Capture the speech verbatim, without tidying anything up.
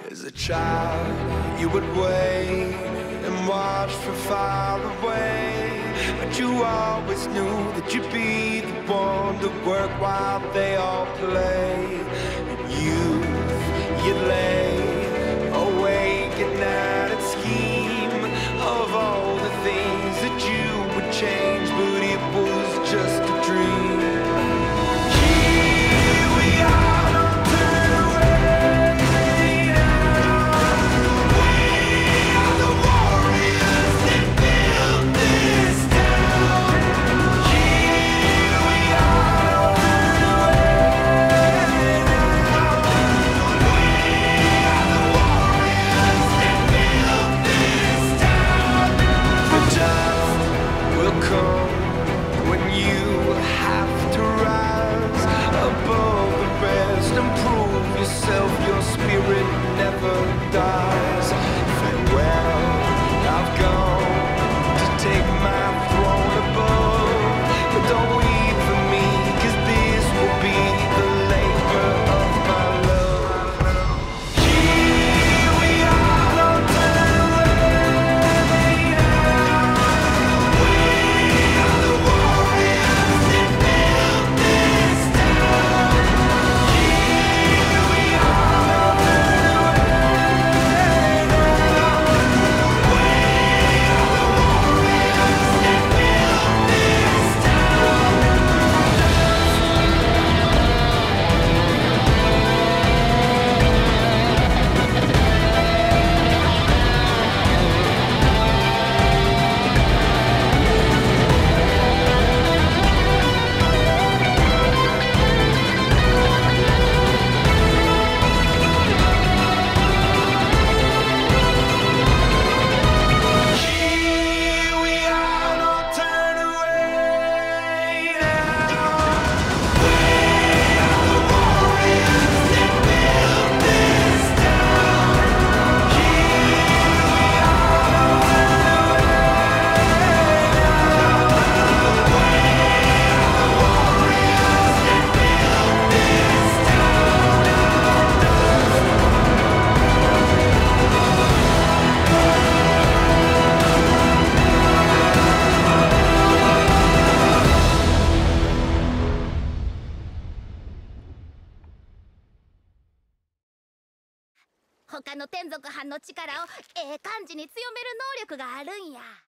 As a child, you would wait and watch from far away, but you always knew that you'd be the one to work while they all play. In youth, you lay awake at night and scheme of all the things that you would change, but it was just a dream. Here we are, don't turn away now. We are the warriors that built this town. Here we are, don't turn away now. We are the warriors that built this town. The time will come when you have to rise above the rest and prove yourself. Your spirit never dies. Farewell, I've gone to take my throne above, but don't weep for me, 'cause this will be the labor of my love. Here we are, don't turn away now. We are the warriors that built this town. Here we are, don't turn away now. We are the warriors that built this town. Here we are, don't turn away now. We are the warriors that built this town. Here we are, don't turn away now. We are the warriors that built this 他の天族班の力をええ感じに強める能力があるんや。